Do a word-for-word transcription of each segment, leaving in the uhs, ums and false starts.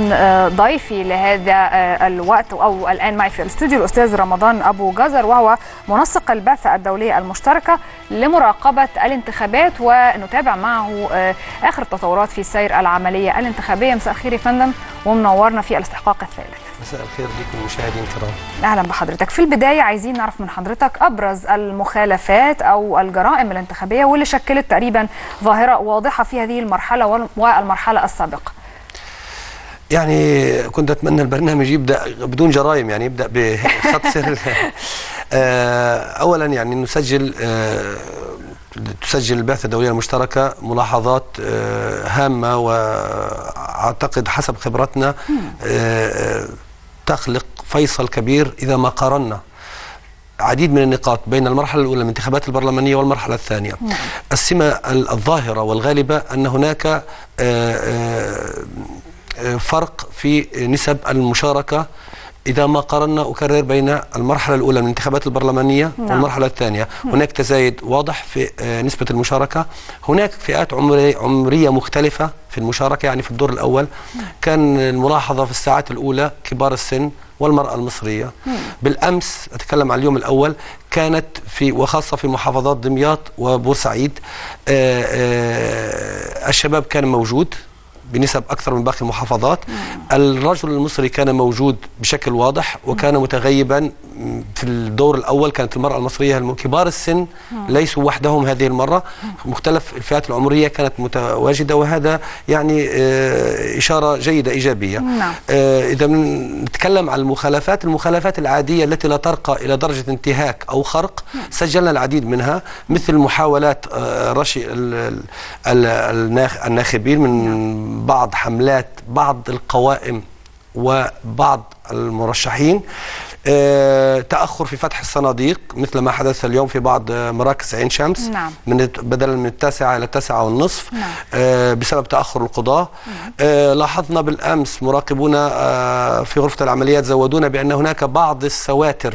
يكون ضيفي لهذا الوقت أو الآن معي في الاستوديو الأستاذ رمضان أبو جزر، وهو منسق البعثة الدولية المشتركة لمراقبة الانتخابات، ونتابع معه آخر التطورات في سير العملية الانتخابية. مساء الخير يا فندم، ومنورنا في الاستحقاق الثالث. مساء الخير لكم مشاهدين الكرام. اهلا بحضرتك. في البدايه عايزين نعرف من حضرتك ابرز المخالفات او الجرائم الانتخابيه واللي شكلت تقريبا ظاهره واضحه في هذه المرحله والمرحله السابقه. يعني كنت اتمنى البرنامج يبدا بدون جرائم، يعني يبدا بخط سير. اولا يعني نسجل تسجل البعثة الدولية المشتركة ملاحظات هامة، وأعتقد حسب خبرتنا تخلق فيصل كبير إذا ما قارنا عديد من النقاط بين المرحلة الأولى من الانتخابات البرلمانية والمرحلة الثانية. السمة الظاهرة والغالبة أن هناك فرق في نسب المشاركة إذا ما قارنا أكرر بين المرحلة الأولى من الانتخابات البرلمانية نعم. والمرحلة الثانية. هناك تزايد واضح في نسبة المشاركة. هناك فئات عمرية, عمرية مختلفة في المشاركة. يعني في الدور الأول كان الملاحظة في الساعات الأولى كبار السن والمرأة المصرية. بالأمس أتكلم عن اليوم الأول، كانت في وخاصة في محافظات دمياط وبورسعيد الشباب كان موجود بنسب أكثر من باقي المحافظات. الرجل المصري كان موجود بشكل واضح وكان متغيبا. في الدور الأول كانت المرأة المصرية كبار السن ليسوا وحدهم هذه المرة، مختلف الفئات العمرية كانت متواجدة، وهذا يعني إشارة جيدة إيجابية. إذا نتكلم عن المخالفات المخالفات العادية التي لا ترقى إلى درجة انتهاك أو خرق، سجلنا العديد منها، مثل محاولات رشي الناخبين من بعض حملات بعض القوائم وبعض المرشحين، أه تأخر في فتح الصناديق مثل ما حدث اليوم في بعض مراكز عين شمس نعم. من بدلا من التاسعة إلى التاسعة والنصف نعم. أه بسبب تأخر القضاء. أه لاحظنا بالأمس مراقبونا أه في غرفة العمليات زودونا بأن هناك بعض السواتر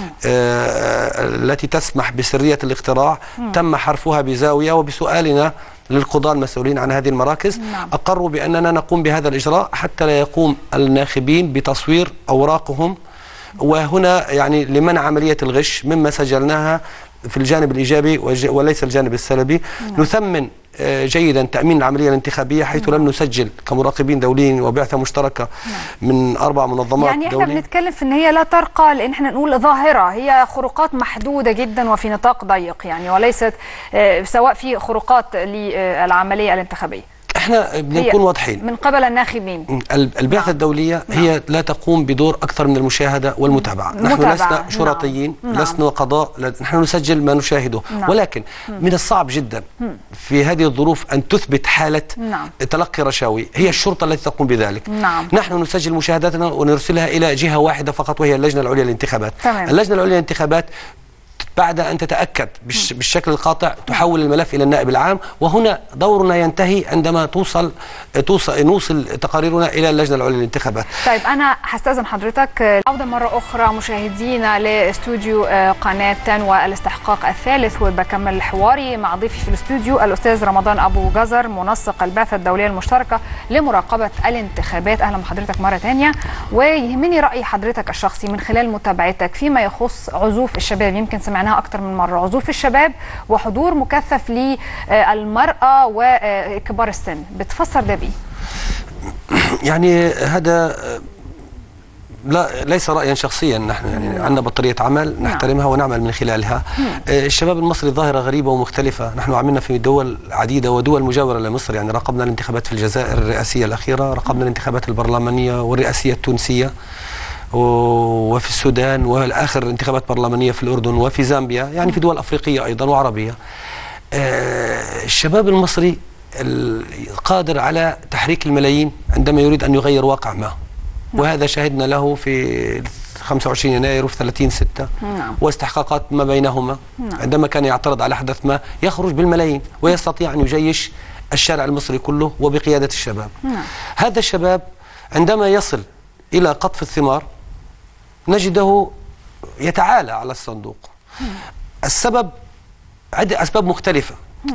أه التي تسمح بسرية الاقتراع مم. تم حرفها بزاوية، وبسؤالنا للقضاة المسؤولين عن هذه المراكز نعم. أقروا بأننا نقوم بهذا الإجراء حتى لا يقوم الناخبين بتصوير أوراقهم، وهنا يعني لمنع عملية الغش مما سجلناها في الجانب الإيجابي وليس الجانب السلبي. نعم. نثمن جيدا تأمين العملية الانتخابية، حيث نعم. لم نسجل كمراقبين دوليين وبعثة مشتركة نعم. من أربع منظمات يعني دولية. احنا بنتكلم في ان هي لا ترقى، لان احنا نقول ظاهرة هي خروقات محدودة جدا وفي نطاق ضيق، يعني وليست سواء في خروقات للعملية الانتخابية. احنا بنكون واضحين من قبل الناخبين. البعثة نعم. الدولية هي نعم. لا تقوم بدور أكثر من المشاهدة والمتابعة. نحن لسنا شرطيين نعم. لسنا قضاء، نحن نسجل ما نشاهده نعم. ولكن مم. من الصعب جدا مم. في هذه الظروف أن تثبت حالة نعم. تلقي رشاوي. هي الشرطة التي تقوم بذلك نعم. نحن نسجل مشاهداتنا ونرسلها إلى جهة واحدة فقط، وهي اللجنة العليا للانتخابات. تمام. اللجنة العليا للانتخابات بعد أن تتأكد بالشكل القاطع تحول الملف إلى النائب العام، وهنا دورنا ينتهي عندما توصل توصل نوصل تقاريرنا إلى اللجنة العليا للانتخابات. طيب أنا هستأذن حضرتك عودة مرة أخرى مشاهدينا لاستوديو قناة تنوى الاستحقاق الثالث، وبكمل حواري مع ضيفي في الاستوديو الأستاذ رمضان أبو جزر منسق البعثة الدولية المشتركة لمراقبة الانتخابات. أهلا بحضرتك مرة ثانية، ويهمني رأي حضرتك الشخصي من خلال متابعتك فيما يخص عزوف الشباب. يمكن سمعناها أكثر من مرة، عزوف الشباب وحضور مكثف للمرأة وكبار السن، بتفسر ده بإيه؟ يعني هذا لا ليس رأيا شخصيا، نحن يعني عندنا بطارية عمل نحترمها ونعمل من خلالها. الشباب المصري ظاهرة غريبة ومختلفة. نحن عملنا في دول عديدة ودول مجاورة لمصر، يعني راقبنا الانتخابات في الجزائر الرئاسية الأخيرة، راقبنا الانتخابات البرلمانية والرئاسية التونسية، وفي السودان، والآخر انتخابات برلمانية في الأردن وفي زامبيا، يعني في دول أفريقية أيضا وعربية. الشباب المصري قادر على تحريك الملايين عندما يريد أن يغير واقع ما، وهذا شاهدنا له في خمسة وعشرين يناير وفي ثلاثين ستة واستحقاقات ما بينهما. عندما كان يعترض على حدث ما يخرج بالملايين ويستطيع أن يجيش الشارع المصري كله وبقيادة الشباب. هذا الشباب عندما يصل إلى قطف الثمار نجده يتعالى على الصندوق. السبب عدة أسباب مختلفة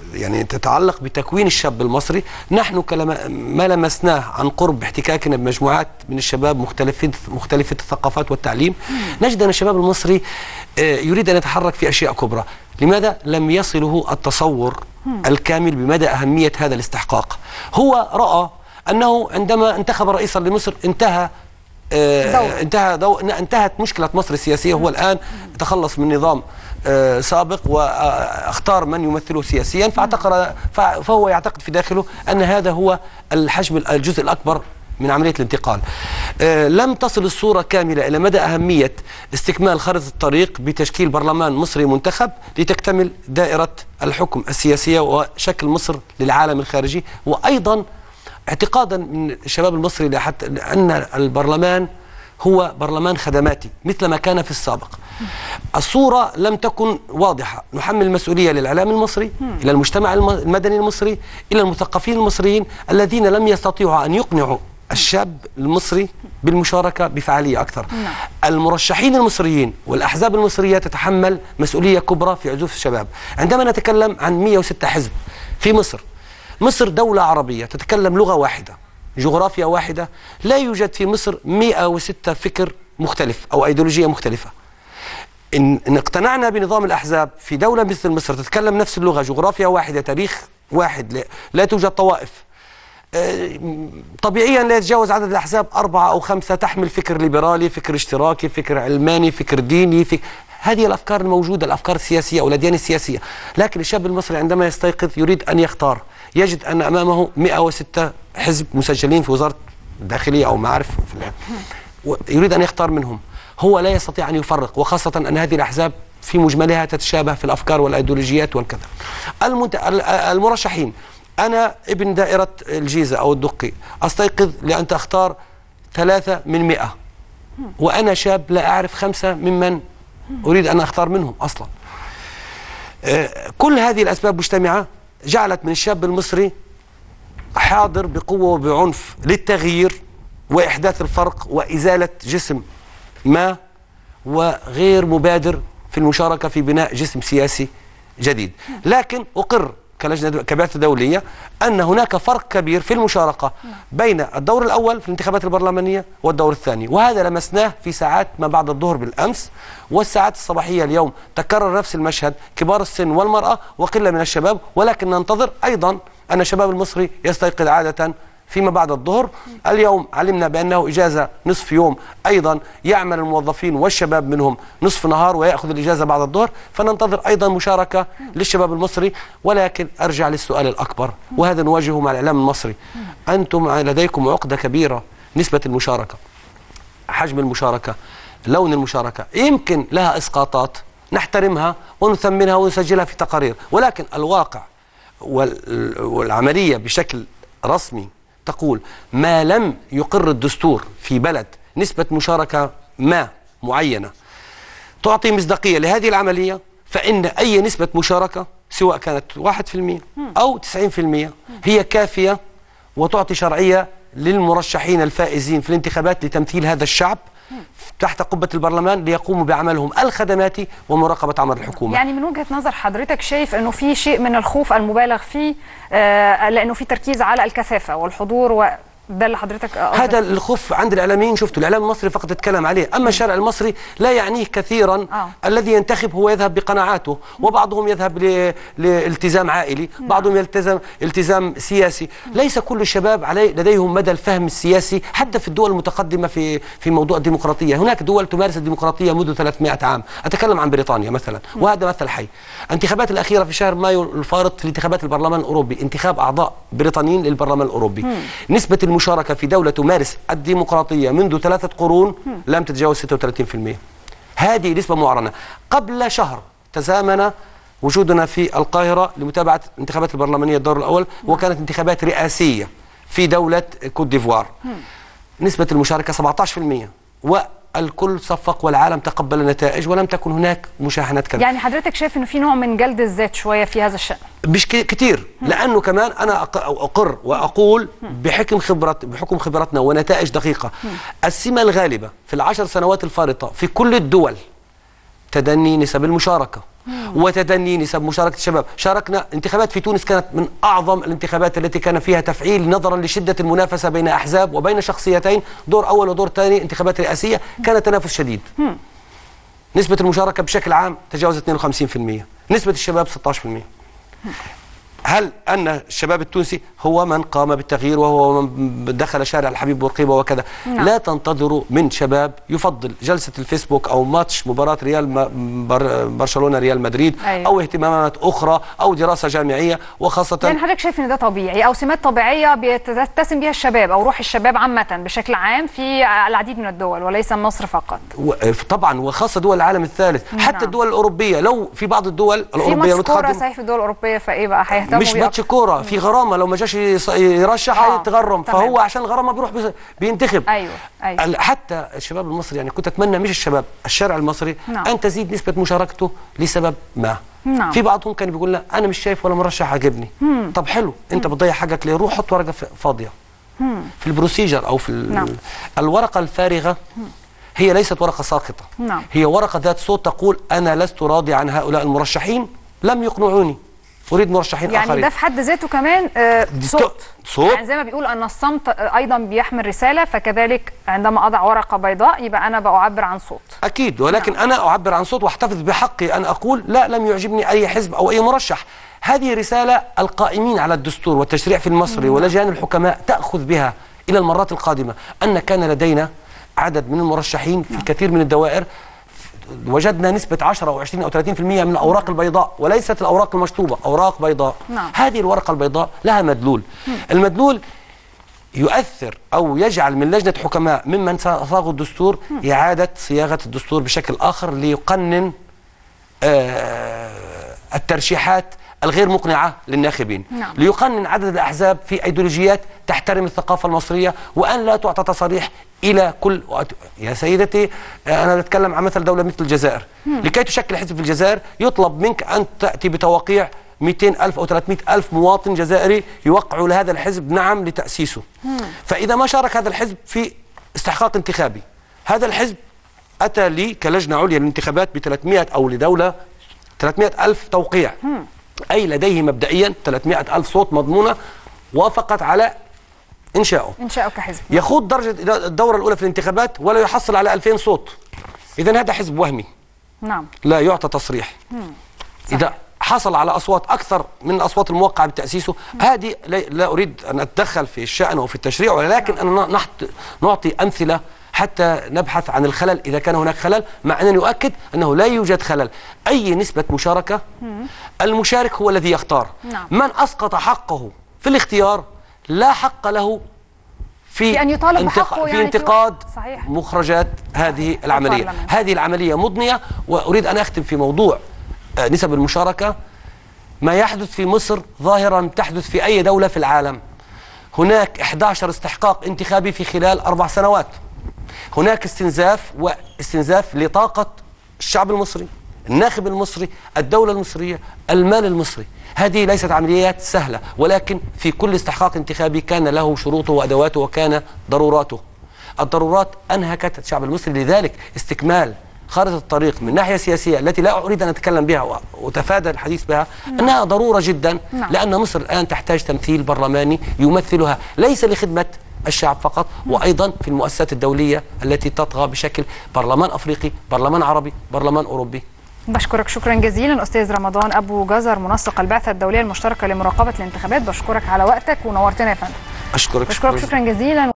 يعني تتعلق بتكوين الشاب المصري. نحن ما لمسناه عن قرب باحتكاكنا بمجموعات من الشباب مختلفين مختلفة الثقافات والتعليم، نجد أن الشباب المصري يريد أن يتحرك في أشياء كبرى. لماذا لم يصله التصور الكامل بمدى أهمية هذا الاستحقاق؟ هو رأى أنه عندما انتخب رئيسا لمصر انتهى آه انتهى دو... انتهت مشكلة مصر السياسية. هو الآن تخلص من نظام آه سابق واختار من يمثله سياسيا، فاعتقد فهو يعتقد في داخله أن هذا هو الحجم الجزء الأكبر من عملية الانتقال. آه لم تصل الصورة كاملة إلى مدى أهمية استكمال خارطة الطريق بتشكيل برلمان مصري منتخب لتكتمل دائرة الحكم السياسية وشكل مصر للعالم الخارجي، وأيضا اعتقادا من الشباب المصري لحتى أن البرلمان هو برلمان خدماتي مثل ما كان في السابق. الصورة لم تكن واضحة. نحمل المسؤولية للإعلام المصري، إلى المجتمع المدني المصري، إلى المثقفين المصريين الذين لم يستطيعوا أن يقنعوا الشاب المصري بالمشاركة بفعالية أكثر. المرشحين المصريين والأحزاب المصرية تتحمل مسؤولية كبرى في عزوف الشباب. عندما نتكلم عن مئة وستة حزب في مصر، مصر دولة عربية تتكلم لغة واحدة، جغرافيا واحدة، لا يوجد في مصر مئة وستة فكر مختلف أو أيديولوجية مختلفة. إن, إن اقتنعنا بنظام الأحزاب في دولة مثل مصر تتكلم نفس اللغة، جغرافيا واحدة، تاريخ واحد، لا, لا توجد طوائف، طبيعيا لا يتجاوز عدد الأحزاب أربعة أو خمسة تحمل فكر ليبرالي، فكر اشتراكي، فكر علماني، فكر ديني، فكر هذه الأفكار الموجودة، الأفكار السياسية أو الأديان السياسية. لكن الشاب المصري عندما يستيقظ يريد أن يختار، يجد أن أمامه مئة وستة حزب مسجلين في وزارة الداخلية أو معارف، يريد أن يختار منهم. هو لا يستطيع أن يفرق، وخاصة أن هذه الأحزاب في مجملها تتشابه في الأفكار والأيديولوجيات والكذا. المت... المرشحين، أنا ابن دائرة الجيزة أو الدقي، أستيقظ لأن أختار ثلاثة من مئة، وأنا شاب لا أعرف خمسة ممن أريد أن أختار منهم أصلا. كل هذه الأسباب مجتمعة جعلت من الشاب المصري حاضر بقوة وبعنف للتغيير وإحداث الفرق وإزالة جسم ما، وغير مبادر في المشاركة في بناء جسم سياسي جديد. لكن أقر كلجنة كبعثة دولية أن هناك فرق كبير في المشاركة بين الدور الأول في الانتخابات البرلمانية والدور الثاني، وهذا لمسناه في ساعات ما بعد الظهر بالأمس والساعات الصباحية اليوم. تكرر نفس المشهد، كبار السن والمرأة وقلة من الشباب، ولكن ننتظر أيضا أن الشباب المصري يستيقظ عادة فيما بعد الظهر. اليوم علمنا بأنه إجازة نصف يوم، أيضا يعمل الموظفين والشباب منهم نصف نهار ويأخذ الإجازة بعد الظهر، فننتظر أيضا مشاركة للشباب المصري. ولكن أرجع للسؤال الأكبر، وهذا نواجهه مع الإعلام المصري. أنتم لديكم عقدة كبيرة، نسبة المشاركة، حجم المشاركة، لون المشاركة، يمكن لها إسقاطات نحترمها ونثمنها ونسجلها في تقارير، ولكن الواقع والعملية بشكل رسمي تقول ما لم يقر الدستور في بلد نسبة مشاركة ما معينة تعطي مصداقية لهذه العملية، فإن أي نسبة مشاركة سواء كانت واحد بالمئة أو تسعين بالمئة هي كافية وتعطي شرعية للمرشحين الفائزين في الانتخابات لتمثيل هذا الشعب تحت قبة البرلمان ليقوموا بعملهم الخدماتي ومراقبة عمل الحكومة. يعني من وجهة نظر حضرتك شايف أنه في شيء من الخوف المبالغ فيه، آه لأنه في تركيز على الكثافة والحضور، و ده اللي حضرتك أقصد. هذا الخوف عند الإعلاميين، شفتوا الإعلام المصري فقط يتكلم عليه، أما الشارع المصري لا يعنيه كثيرا. آه. الذي ينتخب هو يذهب بقناعاته، وبعضهم يذهب لالتزام عائلي، بعضهم يلتزم التزام سياسي. ليس كل الشباب علي لديهم مدى الفهم السياسي، حتى في الدول المتقدمة في في موضوع الديمقراطية. هناك دول تمارس الديمقراطية منذ ثلاثمئة عام، أتكلم عن بريطانيا مثلا، وهذا مثل حي. الانتخابات الأخيرة في شهر مايو الفارط في انتخابات البرلمان الأوروبي، انتخاب أعضاء بريطانيين للبرلمان الأوروبي، مم. نسبة المشاركة في دولة تمارس الديمقراطية منذ ثلاثة قرون لم تتجاوز ستة وثلاثين بالمئة. هذه نسبة معلنة. قبل شهر تزامن وجودنا في القاهرة لمتابعة انتخابات البرلمانية الدور الأول، وكانت انتخابات رئاسية في دولة كوت ديفوار. نسبة المشاركة سبعة عشر بالمئة، والكل صفق والعالم تقبل النتائج ولم تكن هناك مشاحنات كذا. يعني حضرتك شايف انه في نوع من جلد الذات شويه في هذا الشأن؟ مش كتير، لانه كمان انا اقر واقول بحكم خبرت بحكم خبرتنا ونتائج دقيقه، السمه الغالبه في العشر سنوات الفارطه في كل الدول تدني نسب المشاركه. وتدني نسب مشاركة الشباب. شاركنا انتخابات في تونس كانت من أعظم الانتخابات التي كان فيها تفعيل نظرا لشدة المنافسة بين أحزاب وبين شخصيتين، دور أول ودور ثاني انتخابات رئاسية كان تنافس شديد. نسبة المشاركة بشكل عام تجاوزت اثنين وخمسين بالمئة، نسبة الشباب ستة عشر بالمئة. هل أن الشباب التونسي هو من قام بالتغيير وهو من دخل شارع الحبيب بورقيبة وكذا؟ نعم. لا تنتظروا من شباب يفضل جلسة الفيسبوك أو ماتش مباراة ريال برشلونة ريال مدريد. أيوه. أو اهتمامات أخرى أو دراسة جامعية، وخاصة يعني حضرتك شايف إن ده طبيعي أو سمات طبيعية بيتسم بها الشباب أو روح الشباب عامة بشكل عام في العديد من الدول وليس مصر فقط؟ طبعا، وخاصة دول العالم الثالث. نعم. حتى الدول الأوروبية، لو في بعض الدول الأوروبية في ماتش صحيح في الدول الأوروبية، فإيه بقى هيهتموا مش ماتش كوره، في غرامه، لو ما جاش يرشح آه. هيتغرم، فهو عشان الغرامه بيروح بينتخب. ايوه ايوه. حتى الشباب المصري، يعني كنت اتمنى مش الشباب، الشارع المصري. نعم. ان تزيد نسبه مشاركته لسبب ما. نعم. في بعضهم كان بيقول لا انا مش شايف ولا مرشح عاجبني. طب حلو، انت بتضيع حقك ليه؟ روح حط ورقه فاضيه مم. في البروسيجر او في نعم. الورقه الفارغه هي ليست ورقه ساقطه. نعم. هي ورقه ذات صوت تقول انا لست راضي عن هؤلاء المرشحين، لم يقنعوني، اريد مرشحين يعني اخرين. ده في حد ذاته كمان آه صوت. صوت يعني زي ما بيقول ان الصمت ايضا بيحمل رساله، فكذلك عندما اضع ورقه بيضاء يبقى انا بعبر عن صوت. اكيد، ولكن نعم. انا اعبر عن صوت واحتفظ بحقي ان اقول لا، لم يعجبني اي حزب او اي مرشح. هذه رساله القائمين على الدستور والتشريع في المصري نعم. ولجان الحكماء تاخذ بها الى المرات القادمه، ان كان لدينا عدد من المرشحين في نعم. الكثير من الدوائر وجدنا نسبة عشرة أو عشرين أو ثلاثين بالمئة من الأوراق البيضاء، وليست الأوراق المشطوبة، أوراق بيضاء. نعم. هذه الورقة البيضاء لها مدلول. م. المدلول يؤثر أو يجعل من لجنة حكماء ممن صاغوا الدستور م. إعادة صياغة الدستور بشكل آخر ليقنن آه الترشيحات الغير مقنعة للناخبين. نعم. ليقنن عدد الأحزاب في أيديولوجيات تحترم الثقافة المصرية، وأن لا تعطى تصاريح إلى كل وقت. يا سيدتي أنا بتكلم عن مثل دولة مثل الجزائر. مم. لكي تشكل حزب في الجزائر يطلب منك أن تأتي بتوقيع مئتين ألف أو ثلاثمئة ألف مواطن جزائري يوقعوا لهذا الحزب نعم لتأسيسه. مم. فإذا ما شارك هذا الحزب في استحقاق انتخابي، هذا الحزب أتى لي كلجنة عليا للانتخابات ب ثلاثمئة أو لدولة ثلاثمئة ألف توقيع. مم. أي لديه مبدئيا ثلاثمئة ألف صوت مضمونة وافقت على إنشاؤه إنشاؤه كحزب. يخوض درجة الدورة الأولى في الانتخابات ولا يحصل على ألفين صوت. إذا هذا حزب وهمي. نعم. لا يعطى تصريح. مم. إذا حصل على أصوات أكثر من الأصوات الموقعة بتأسيسه، هذه لا أريد أن أتدخل في الشأن أو في التشريع، ولكن أنا نحط نعطي أمثلة حتى نبحث عن الخلل إذا كان هناك خلل، مع أنني أؤكد أنه لا يوجد خلل. أي نسبة مشاركة مم. المشارك هو الذي يختار. نعم. من أسقط حقه في الاختيار لا حق له في, في أن يطالب انتق... بحقه في يعني انتقاد صحيح. مخرجات هذه صحيح. العملية البرلمان. هذه العملية مضنية. وأريد أن أختم في موضوع نسب المشاركة. ما يحدث في مصر ظاهرة تحدث في أي دولة في العالم. هناك إحدى عشر استحقاق انتخابي في خلال أربع سنوات. هناك استنزاف واستنزاف لطاقة الشعب المصري، الناخب المصري، الدولة المصرية، المال المصري. هذه ليست عمليات سهلة، ولكن في كل استحقاق انتخابي كان له شروطه وأدواته وكان ضروراته. الضرورات أنهكت الشعب المصري. لذلك استكمال خارطة الطريق من ناحية سياسية التي لا أريد أن أتكلم بها وأتفادى الحديث بها، نعم. أنها ضرورة جدا. نعم. لأن مصر الآن تحتاج تمثيل برلماني يمثلها ليس لخدمة الشعب فقط، وأيضا في المؤسسات الدولية التي تطغى بشكل برلمان أفريقي، برلمان عربي، برلمان أوروبي. بشكرك شكرا جزيلا أستاذ رمضان أبو جزر، منسق البعثة الدولية المشتركة لمراقبة الانتخابات. بشكرك على وقتك ونورتنا يا فندم. أشكرك بشكرك شكرا جزيلا.